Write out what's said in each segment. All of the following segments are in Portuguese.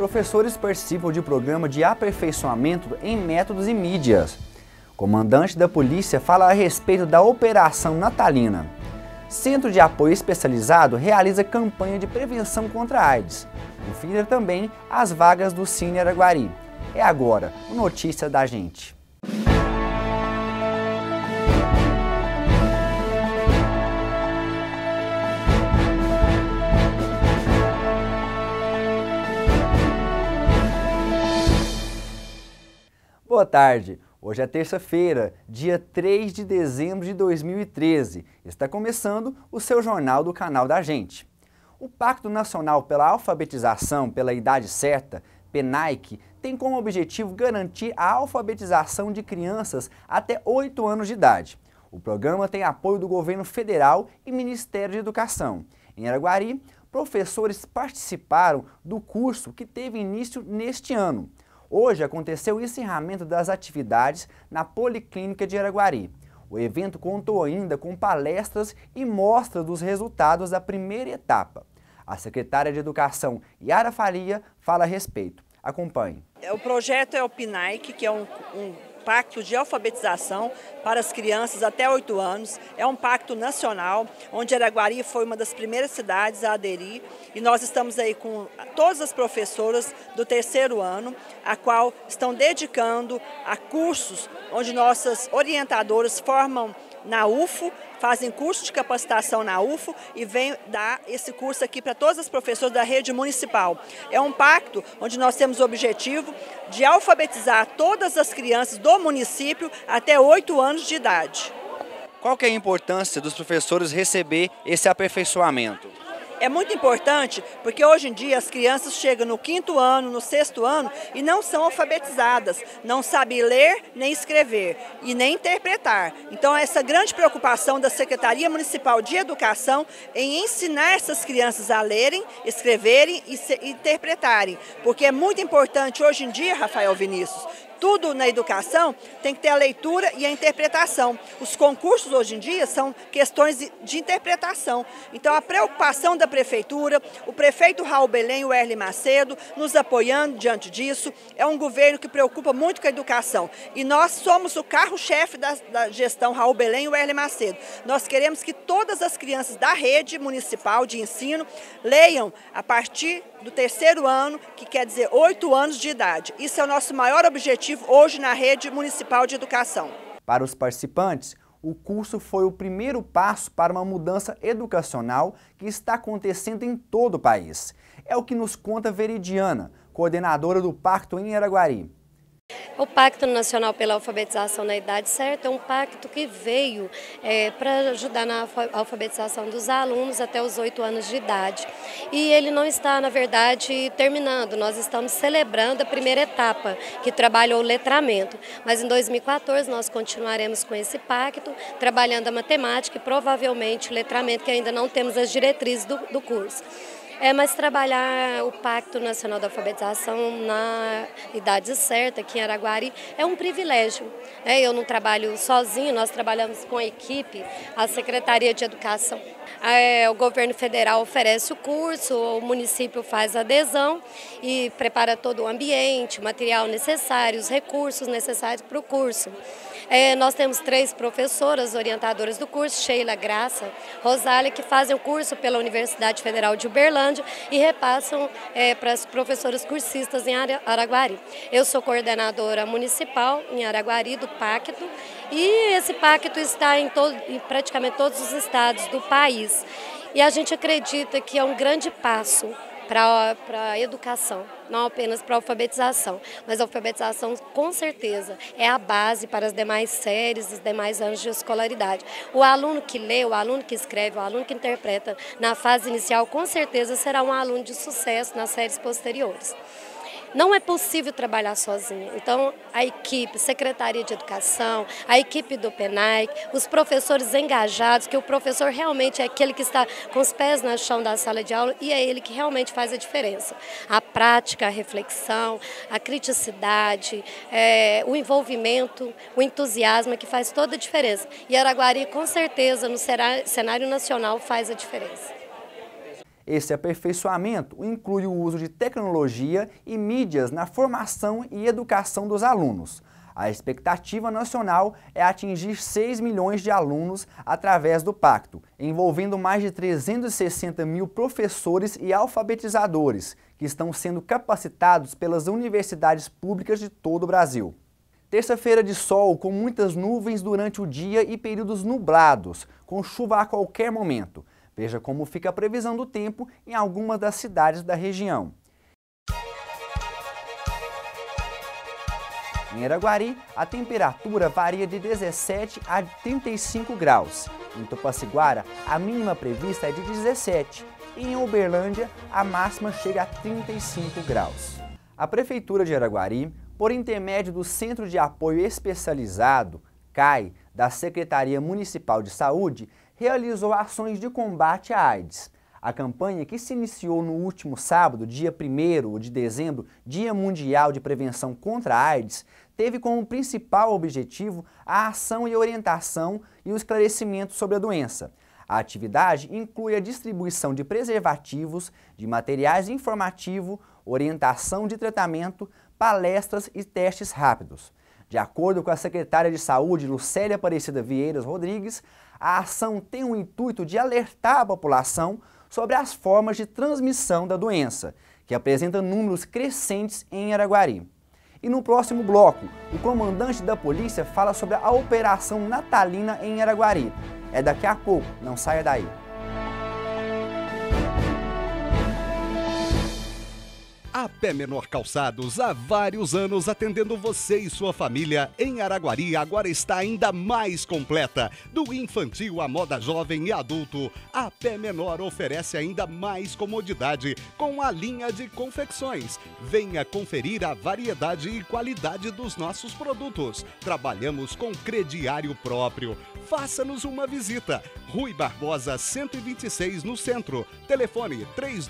Professores participam de programa de aperfeiçoamento em métodos e mídias. Comandante da polícia fala a respeito da Operação Natalina. Centro de Apoio Especializado realiza campanha de prevenção contra a AIDS. Confira também as vagas do Cine Araguari. É agora, o Notícia da Gente. Boa tarde, hoje é terça-feira, dia 3 de dezembro de 2013. Está começando o seu jornal do canal da Gente. O Pacto Nacional pela Alfabetização pela Idade Certa, PNAIC, tem como objetivo garantir a alfabetização de crianças até 8 anos de idade. O programa tem apoio do governo federal e Ministério de Educação. Em Araguari, professores participaram do curso que teve início neste ano. Hoje aconteceu o encerramento das atividades na Policlínica de Araguari. O evento contou ainda com palestras e mostras dos resultados da primeira etapa. A secretária de Educação, Yara Faria, fala a respeito. Acompanhe. O projeto é o PNAIC, que é um pacto de alfabetização para as crianças até 8 anos. É um pacto nacional, onde Araguari foi uma das primeiras cidades a aderir. E nós estamos aí com todas as professoras do terceiro ano, a qual estão dedicando a cursos onde nossas orientadoras formam na UFO, fazem curso de capacitação na UFO e vêm dar esse curso aqui para todas as professoras da rede municipal. É um pacto onde nós temos o objetivo de alfabetizar todas as crianças do município até 8 anos de idade. Qual que é a importância dos professores receber esse aperfeiçoamento? É muito importante porque hoje em dia as crianças chegam no 5º ano, no 6º ano e não são alfabetizadas, não sabem ler nem escrever e nem interpretar. Então essa grande preocupação da Secretaria Municipal de Educação em ensinar essas crianças a lerem, escreverem e interpretarem, porque é muito importante hoje em dia, Rafael Vinícius, tudo na educação tem que ter a leitura e a interpretação. Os concursos hoje em dia são questões de interpretação. Então a preocupação da Prefeitura, o prefeito Raul Belém e o Erli Macedo nos apoiando diante disso, é um governo que preocupa muito com a educação. E nós somos o carro-chefe da gestão Raul Belém e o Erli Macedo. Nós queremos que todas as crianças da rede municipal de ensino leiam a partir do terceiro ano, que quer dizer 8 anos de idade. Isso é o nosso maior objetivo hoje na rede municipal de educação. Para os participantes, o curso foi o primeiro passo para uma mudança educacional que está acontecendo em todo o país. É o que nos conta Veridiana, coordenadora do Pacto em Araguari. O Pacto Nacional pela Alfabetização na Idade Certa é um pacto que veio para ajudar na alfabetização dos alunos até os 8 anos de idade. E ele não está, na verdade, terminando. Nós estamos celebrando a primeira etapa, que trabalhou o letramento. Mas em 2014 nós continuaremos com esse pacto, trabalhando a matemática e provavelmente o letramento, que ainda não temos as diretrizes do curso. Mas trabalhar o Pacto Nacional da Alfabetização na idade certa, aqui em Araguari, é um privilégio. Eu não trabalho sozinho, nós trabalhamos com a equipe, a Secretaria de Educação. O governo federal oferece o curso, o município faz a adesão e prepara todo o ambiente, o material necessário, os recursos necessários para o curso. Nós temos 3 professoras orientadoras do curso, Sheila, Graça, Rosália, que fazem o curso pela Universidade Federal de Uberlândia e repassam para as professoras cursistas em Araguari. Eu sou coordenadora municipal em Araguari do Pacto e esse pacto está em praticamente todos os estados do país. E a gente acredita que é um grande passo para a educação, não apenas para a alfabetização, mas a alfabetização com certeza é a base para as demais séries, os demais anos de escolaridade. O aluno que lê, o aluno que escreve, o aluno que interpreta na fase inicial com certeza será um aluno de sucesso nas séries posteriores. Não é possível trabalhar sozinho. Então, a equipe, Secretaria de Educação, a equipe do PNAIC, os professores engajados, que o professor realmente é aquele que está com os pés no chão da sala de aula e é ele que realmente faz a diferença. A prática, a reflexão, a criticidade, o envolvimento, o entusiasmo é que faz toda a diferença. E Araguari, com certeza, no cenário nacional faz a diferença. Esse aperfeiçoamento inclui o uso de tecnologia e mídias na formação e educação dos alunos. A expectativa nacional é atingir 6 milhões de alunos através do pacto, envolvendo mais de 360 mil professores e alfabetizadores, que estão sendo capacitados pelas universidades públicas de todo o Brasil. Terça-feira de sol com muitas nuvens durante o dia e períodos nublados, com chuva a qualquer momento. Veja como fica a previsão do tempo em algumas das cidades da região. Em Araguari, a temperatura varia de 17 a 35 graus. Em Tupaciguara, a mínima prevista é de 17. E em Uberlândia, a máxima chega a 35 graus. A Prefeitura de Araguari, por intermédio do Centro de Apoio Especializado, CAI, da Secretaria Municipal de Saúde, realizou ações de combate à AIDS. A campanha, que se iniciou no último sábado, dia 1º de dezembro, Dia Mundial de Prevenção contra a AIDS, teve como principal objetivo a ação e orientação e o esclarecimento sobre a doença. A atividade inclui a distribuição de preservativos, de materiais informativos, orientação de tratamento, palestras e testes rápidos. De acordo com a secretária de Saúde, Lucélia Aparecida Vieiras Rodrigues, a ação tem o intuito de alertar a população sobre as formas de transmissão da doença, que apresenta números crescentes em Araguari. E no próximo bloco, o comandante da polícia fala sobre a Operação Natalina em Araguari. É daqui a pouco, não saia daí. A Pé Menor Calçados, há vários anos atendendo você e sua família em Araguari, agora está ainda mais completa. Do infantil à moda jovem e adulto, a Pé Menor oferece ainda mais comodidade com a linha de confecções. Venha conferir a variedade e qualidade dos nossos produtos. Trabalhamos com crediário próprio. Faça-nos uma visita. Rui Barbosa, 126 no centro. Telefone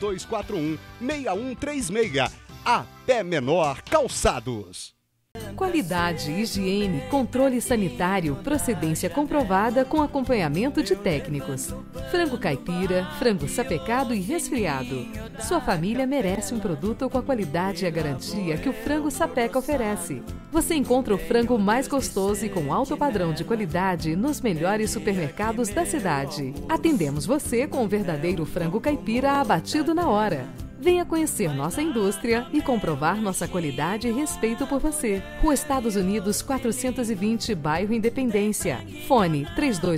3241-6136. A Pé Menor Calçados. Qualidade, higiene, controle sanitário, procedência comprovada com acompanhamento de técnicos. Frango caipira, frango sapecado e resfriado. Sua família merece um produto com a qualidade e a garantia que o Frango Sapeca oferece. Você encontra o frango mais gostoso e com alto padrão de qualidade nos melhores supermercados da cidade. Atendemos você com o verdadeiro frango caipira abatido na hora. Venha conhecer nossa indústria e comprovar nossa qualidade e respeito por você. Rua Estados Unidos 420, bairro Independência. Fone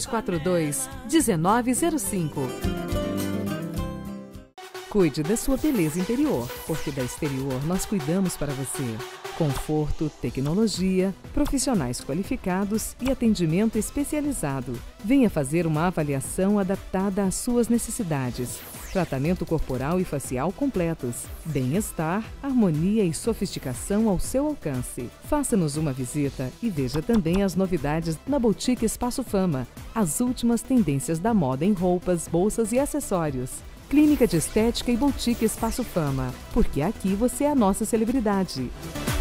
3242-1905. Cuide da sua beleza interior, porque da exterior nós cuidamos para você. Conforto, tecnologia, profissionais qualificados e atendimento especializado. Venha fazer uma avaliação adaptada às suas necessidades. Tratamento corporal e facial completos. Bem-estar, harmonia e sofisticação ao seu alcance. Faça-nos uma visita e veja também as novidades na Boutique Espaço Fama. As últimas tendências da moda em roupas, bolsas e acessórios. Clínica de Estética e Boutique Espaço Fama. Porque aqui você é a nossa celebridade.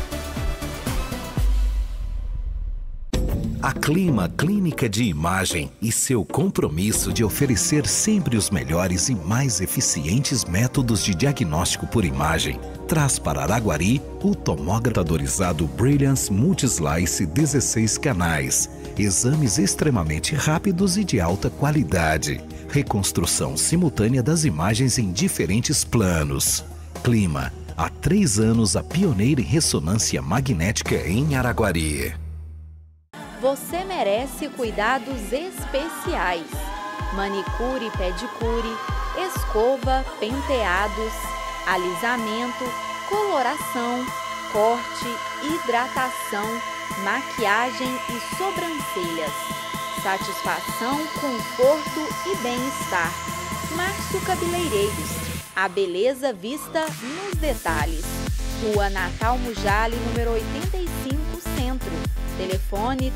A Clima Clínica de Imagem e seu compromisso de oferecer sempre os melhores e mais eficientes métodos de diagnóstico por imagem traz para Araguari o tomografador Brilliance Multislice 16 canais, exames extremamente rápidos e de alta qualidade, reconstrução simultânea das imagens em diferentes planos. Clima, há 3 anos a pioneira em ressonância magnética em Araguari. Você merece cuidados especiais. Manicure e pedicure, escova, penteados, alisamento, coloração, corte, hidratação, maquiagem e sobrancelhas. Satisfação, conforto e bem-estar. Márcio Cabeleireiros. A beleza vista nos detalhes. Rua Natal Mujali, número 85, Centro. Telefone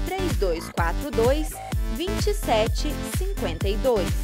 3242-2752.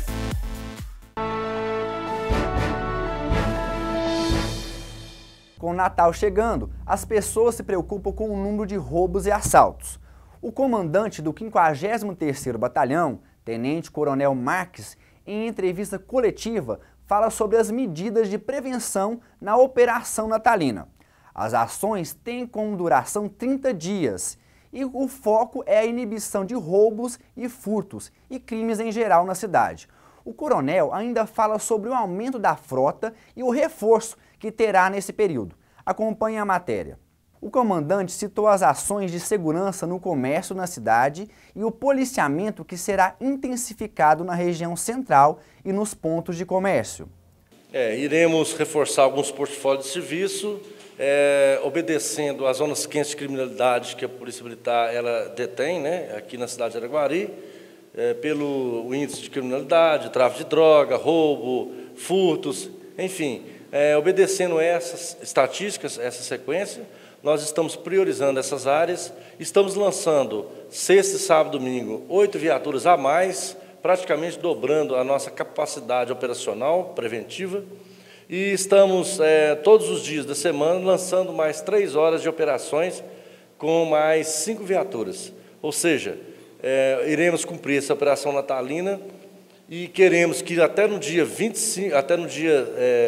Com o Natal chegando, as pessoas se preocupam com o número de roubos e assaltos. O comandante do 53º Batalhão, Tenente Coronel Marques, em entrevista coletiva, fala sobre as medidas de prevenção na Operação Natalina. As ações têm como duração 30 dias e o foco é a inibição de roubos e furtos e crimes em geral na cidade. O coronel ainda fala sobre o aumento da frota e o reforço que terá nesse período. Acompanhe a matéria. O comandante citou as ações de segurança no comércio na cidade e o policiamento que será intensificado na região central e nos pontos de comércio. Iremos reforçar alguns portfólios de serviço, obedecendo às zonas quentes de criminalidade que a Polícia Militar ela detém, né, aqui na cidade de Araguari, pelo índice de criminalidade, tráfico de droga, roubo, furtos, enfim, obedecendo essas estatísticas, essa sequência, nós estamos priorizando essas áreas, estamos lançando sexta, sábado e domingo 8 viaturas a mais, praticamente dobrando a nossa capacidade operacional preventiva, e estamos todos os dias da semana lançando mais 3 horas de operações com mais 5 viaturas, ou seja, iremos cumprir essa operação natalina e queremos que até no dia 25, até no dia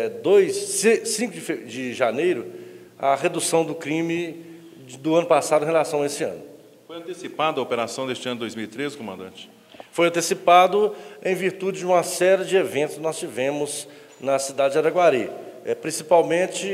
5 de janeiro, a redução do crime do ano passado em relação a esse ano. Foi antecipada a operação deste ano de 2013, comandante? Foi antecipado em virtude de uma série de eventos que nós tivemos na cidade de Araguari, principalmente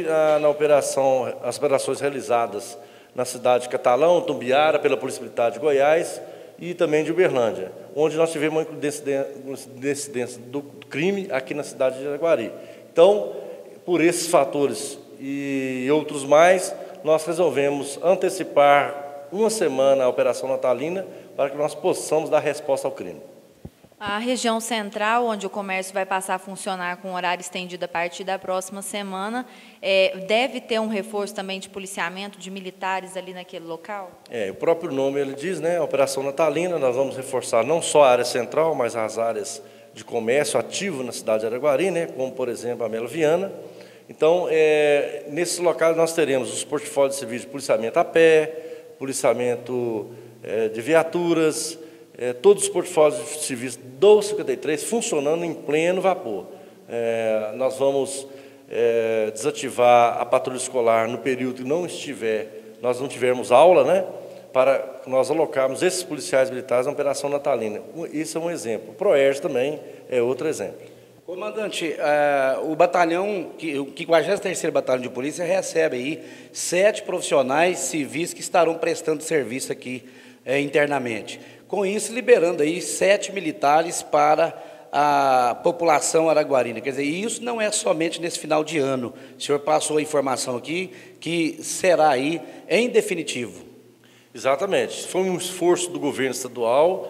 as operações realizadas na cidade de Catalão, Tumbiara, pela Polícia Militar de Goiás e também de Uberlândia, onde nós tivemos uma incidência do crime aqui na cidade de Araguari. Então, por esses fatores e outros mais, nós resolvemos antecipar uma semana a Operação Natalina para que nós possamos dar resposta ao crime. A região central, onde o comércio vai passar a funcionar com horário estendido a partir da próxima semana, deve ter um reforço também de policiamento de militares ali naquele local? O próprio nome ele diz, né? A Operação Natalina, nós vamos reforçar não só a área central, mas as áreas de comércio ativo na cidade de Araguari, né? Como, por exemplo, a Melo Viana. Então, nesses locais nós teremos os portfólios de serviço de policiamento a pé, policiamento de viaturas, todos os portfólios de serviço do 53 funcionando em pleno vapor. Nós vamos desativar a patrulha escolar no período que nós não tivermos aula, né, para nós alocarmos esses policiais militares na Operação Natalina. Isso é um exemplo. O PROERJ também é outro exemplo. Comandante, o batalhão, o 53º Batalhão de Polícia recebe aí 7 profissionais civis que estarão prestando serviço aqui internamente. Com isso, liberando aí 7 militares para a população araguarina. Quer dizer, isso não é somente nesse final de ano. O senhor passou a informação aqui que será aí em definitivo. Exatamente. Foi um esforço do governo estadual,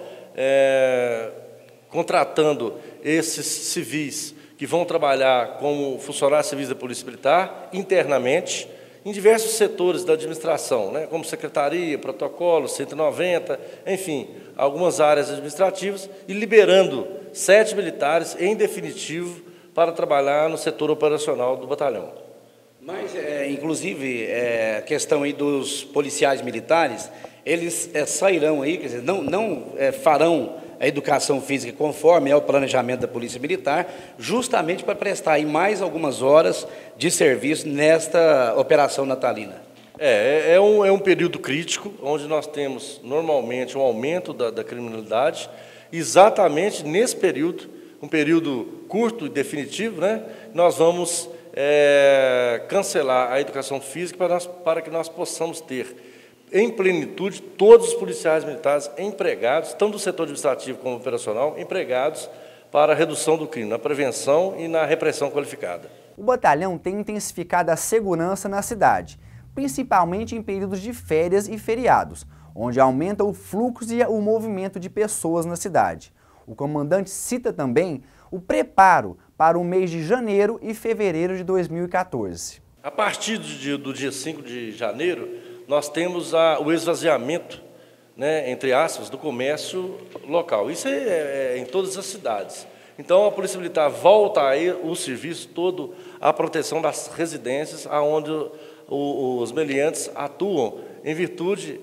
contratando esses civis que vão trabalhar como funcionários civis da Polícia Militar internamente em diversos setores da administração, né, como secretaria, protocolo, 190, enfim, algumas áreas administrativas, e liberando 7 militares em definitivo para trabalhar no setor operacional do batalhão. Mas, inclusive, a questão aí dos policiais militares, eles sairão aí, quer dizer, não farão a educação física conforme é o planejamento da Polícia Militar, justamente para prestar aí mais algumas horas de serviço nesta Operação Natalina. É um período crítico, onde nós temos normalmente um aumento da criminalidade, exatamente nesse período, um período curto e definitivo, né, nós vamos cancelar a educação física para que nós possamos ter em plenitude todos os policiais militares empregados, tanto do setor administrativo como operacional, empregados para a redução do crime, na prevenção e na repressão qualificada. O batalhão tem intensificado a segurança na cidade, principalmente em períodos de férias e feriados, onde aumenta o fluxo e o movimento de pessoas na cidade. O comandante cita também o preparo para o mês de janeiro e fevereiro de 2014. A partir do dia 5 de janeiro, nós temos o esvaziamento, né, entre aspas, do comércio local. Isso é em todas as cidades. Então, a Polícia Militar volta aí o serviço todo à proteção das residências, onde os meliantes atuam em virtude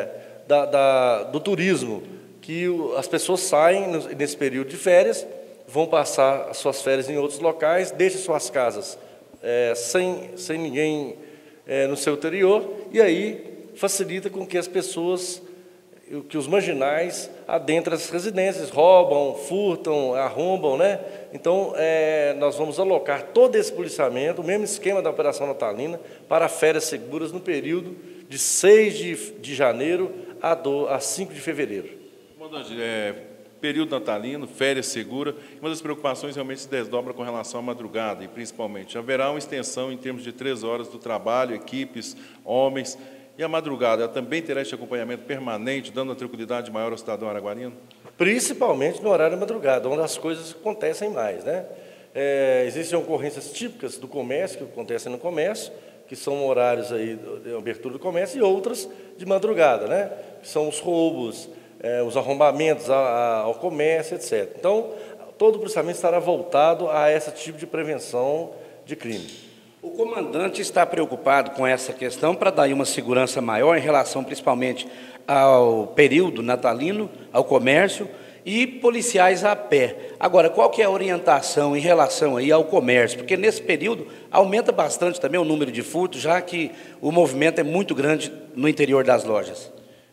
do turismo, que as pessoas saem nesse período de férias, vão passar as suas férias em outros locais, deixam suas casas sem ninguém no seu interior, e aí facilita com que as pessoas, que os marginais adentram as residências, roubam, furtam, arrombam, né? Então, nós vamos alocar todo esse policiamento, o mesmo esquema da Operação Natalina, para férias seguras no período de 6 de janeiro a 5 de fevereiro. Comandante, período natalino, férias segura, uma das preocupações realmente se desdobra com relação à madrugada, e principalmente, haverá uma extensão em termos de 3 horas do trabalho, equipes, homens, e a madrugada, ela também terá este acompanhamento permanente, dando uma tranquilidade maior ao cidadão araguarino? Principalmente no horário da madrugada, onde as coisas acontecem mais, né? Existem ocorrências típicas do comércio, que acontecem no comércio, que são horários aí de abertura do comércio, e outras de madrugada, né? Que são os roubos, os arrombamentos ao comércio, etc. Então, todo o policiamento estará voltado a esse tipo de prevenção de crime. O comandante está preocupado com essa questão para dar uma segurança maior em relação principalmente ao período natalino, ao comércio e policiais a pé. Agora, qual que é a orientação em relação aí ao comércio? Porque nesse período aumenta bastante também o número de furtos, já que o movimento é muito grande no interior das lojas.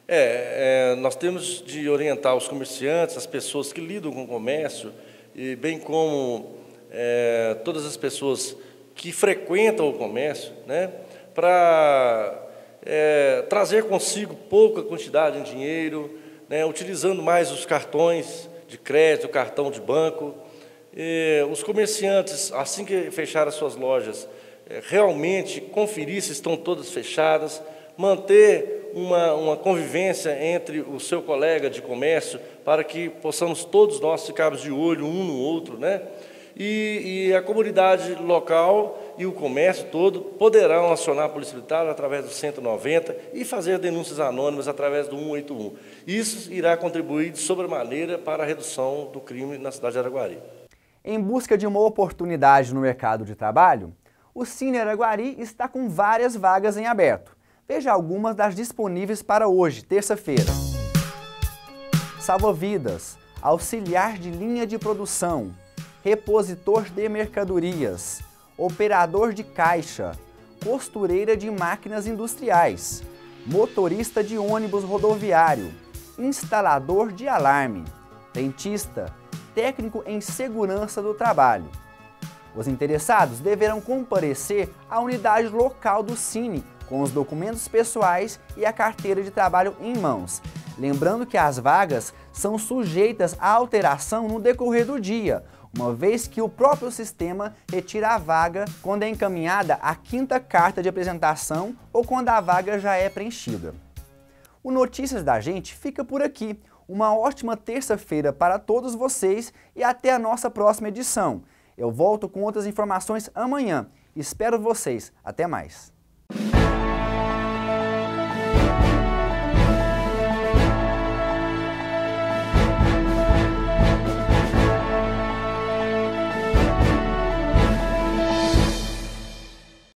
Nós temos de orientar os comerciantes, as pessoas que lidam com o comércio, e bem como todas as pessoas que frequentam o comércio, né, para trazer consigo pouca quantidade de dinheiro, né, utilizando mais os cartões de crédito, o cartão de banco. Os comerciantes, assim que fechar as suas lojas, realmente conferir se estão todas fechadas, manter uma convivência entre o seu colega de comércio, para que possamos todos nós ficarmos de olho um no outro, né? E a comunidade local e o comércio todo poderão acionar a Polícia Militar através do 190 e fazer denúncias anônimas através do 181. Isso irá contribuir de sobremaneira para a redução do crime na cidade de Araguari. Em busca de uma oportunidade no mercado de trabalho, o Cine Araguari está com várias vagas em aberto. Veja algumas das disponíveis para hoje, terça-feira. Salva-vidas, auxiliar de linha de produção, repositor de mercadorias, operador de caixa, costureira de máquinas industriais, motorista de ônibus rodoviário, instalador de alarme, dentista, técnico em segurança do trabalho. Os interessados deverão comparecer à unidade local do Cine com os documentos pessoais e a carteira de trabalho em mãos. Lembrando que as vagas são sujeitas à alteração no decorrer do dia, uma vez que o próprio sistema retira a vaga quando é encaminhada a 5ª carta de apresentação ou quando a vaga já é preenchida. O Notícias da Gente fica por aqui. Uma ótima terça-feira para todos vocês e até a nossa próxima edição. Eu volto com outras informações amanhã. Espero vocês. Até mais.